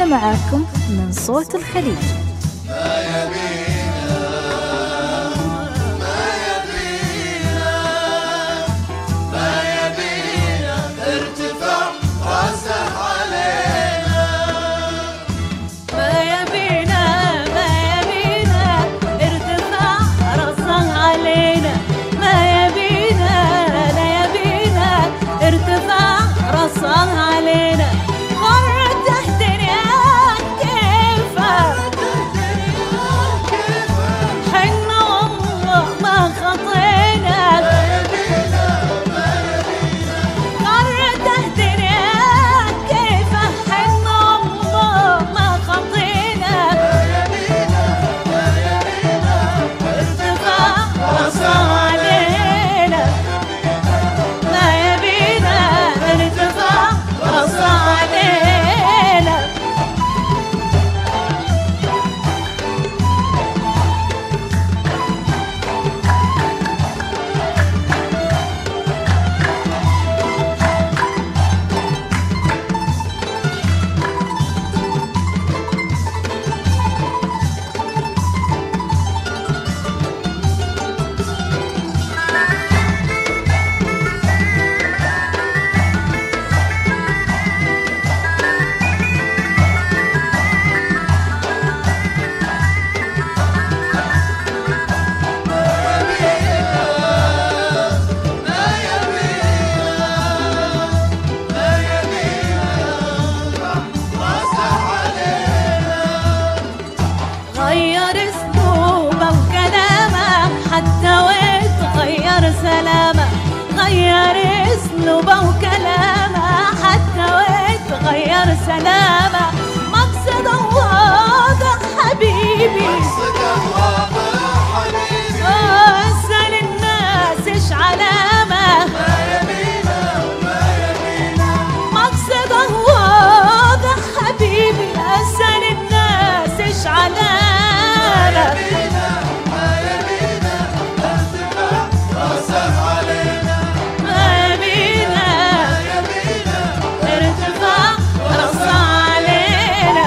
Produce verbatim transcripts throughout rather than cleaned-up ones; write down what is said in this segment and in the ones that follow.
معاكم من صوت الخليج. ما يبينا ما يبينا ما يبينا ارتفع راسه علينا. ما يبينا ما يبينا ارتفع راسه علينا. ما يبينا لا يبينا ارتفع راسه علينا. غرته الدنيا كيفه حنا والله ما خطينا. غرته الدنيا كيفه حنا والله ما خطينا. ارتفع راسه علينا. ما يبينا ارتفع راسه علينا. غير اسلوبه وكلامه حتى ويتغير سلامه. غير اسلوبه وكلامه حتى ويتغير سلامه. مقصده واضح حبيبي مقصده واضح حبيبي. اسأل الناس ايش علامه. ما يبينا ما يبينا مقصده واضح حبيبي. اسأل الناس ايش علامه. ما يبينا ارتفع راسه علينا. ما يبينا ما يبينا ارتفاع راسه علينا.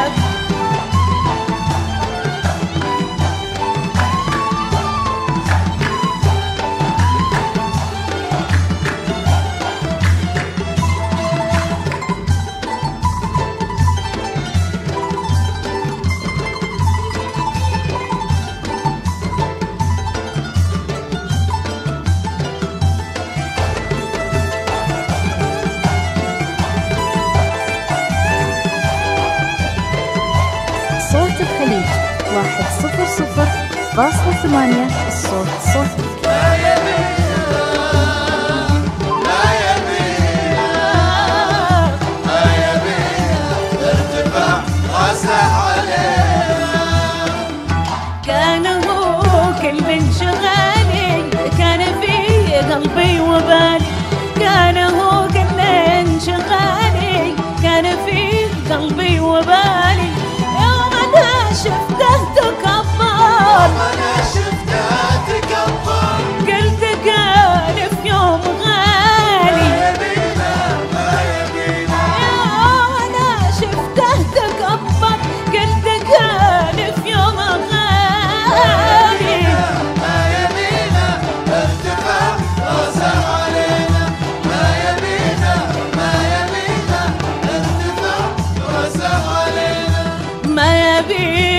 صوت الخليج واحد صفر صفر فاصلة ثمانية. الصوت صوتك. ما يبينا ما يبينا ما يبينا ارتفع راسه علينا. كان هو كل انشغالي كان في قلبي وبالي. كان هو كل انشغالي كان في قلبي وبالي. يوم انا شفته تكبر أنا شفته تكبر. قلت كان في يوم غالي. ما يبينا ما يبينا يوم انا شفته تكبر قلت كان في يوم غالي. ما يبينا ارتفع راسه علينا. ما يبينا ما يبينا ارتفع راسه علينا. ما يبي